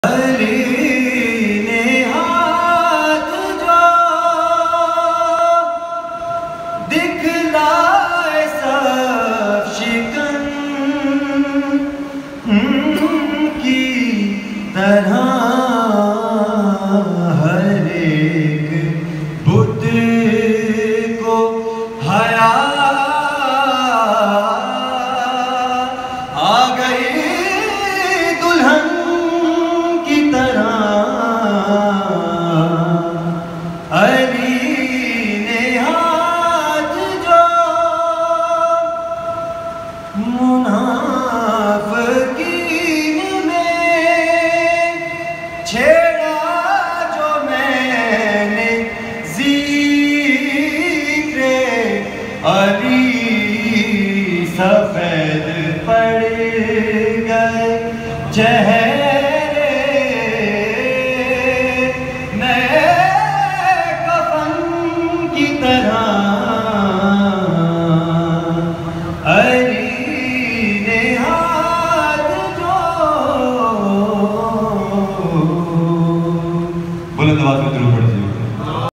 अली ने हाथ जो दिखलाए सब शिकन की तरह हर एक बुत को हया आ गई दुल्हन अली ने हाथ जो मुनाफिकीन में छेड़ा जो मैंने ज़िक्र अली सफेद पड़ गए चेहरे नए कफन की तरह अली